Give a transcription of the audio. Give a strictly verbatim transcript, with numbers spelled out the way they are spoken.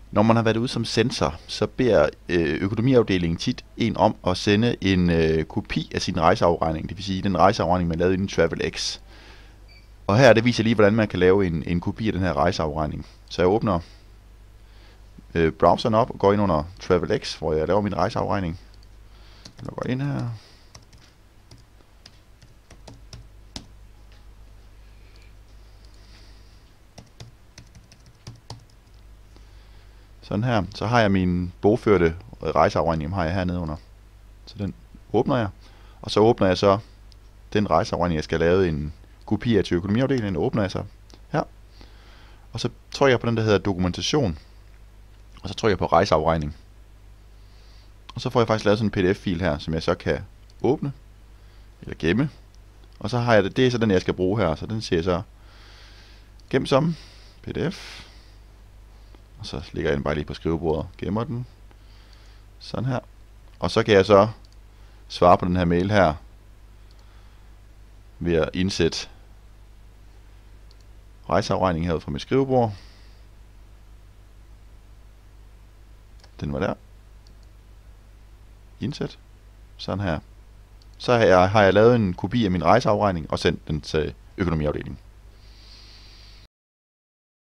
Når man har været ude som sensor, så beder øh, økonomiafdelingen tit en om at sende en øh, kopi af sin rejseafregning, det vil sige den rejseafregning, man lavede inden TravelX. Og her det viser lige, hvordan man kan lave en, en kopi af den her rejseafregning. Så jeg åbner øh, browseren op og går ind under TravelX, hvor jeg laver min rejseafregning. Jeg går ind her. Sådan her. Så har jeg min bogførte rejseafregning, har jeg hernede under. Så den åbner jeg. Og så åbner jeg så den rejseafregning, jeg skal lave en kopi af til økonomiafdelingen. Den åbner jeg så her. Og så trykker jeg på den, der hedder dokumentation. Og så trykker jeg på rejseafregning. Og så får jeg faktisk lavet sådan en pdf-fil her, som jeg så kan åbne. Eller gemme. Og så har jeg det. Det er så den, jeg skal bruge her. Så den siger jeg så gem som pdf. Og så lægger jeg den bare lige på skrivebordet. Gemmer den. Sådan her. Og så kan jeg så svare på den her mail her. Ved at indsætte rejseafregningen herude fra mit skrivebord. Den var der. Indsæt. Sådan her. Så har jeg, har jeg lavet en kopi af min rejseafregning og sendt den til økonomiafdelingen.